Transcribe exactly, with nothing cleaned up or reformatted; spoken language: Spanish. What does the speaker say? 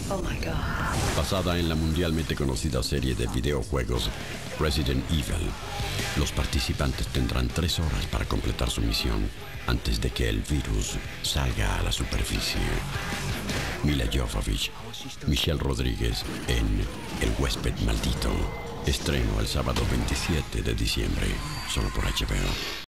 Oh my God. Basada en la mundialmente conocida serie de videojuegos Resident Evil, los participantes tendrán tres horas para completar su misión antes de que el virus salga a la superficie. Mila Jovovich, Michelle Rodríguez en El huésped maldito. Estreno el sábado veintisiete de diciembre, solo por H B O.